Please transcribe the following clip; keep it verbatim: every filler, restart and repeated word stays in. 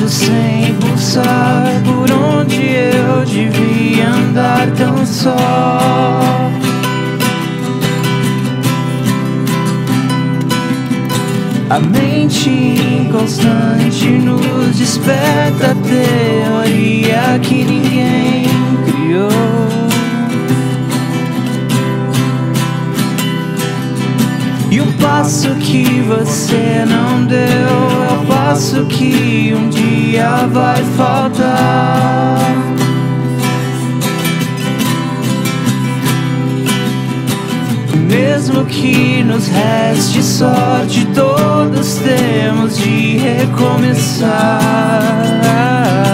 sem pulsar, por onde eu devia andar tão só. A mente inconstante nos desperta a teoria que ninguém criou. E o passo que você não deu é o passo que um dia vai faltar. Mesmo que nos reste sorte, todos temos de recomeçar.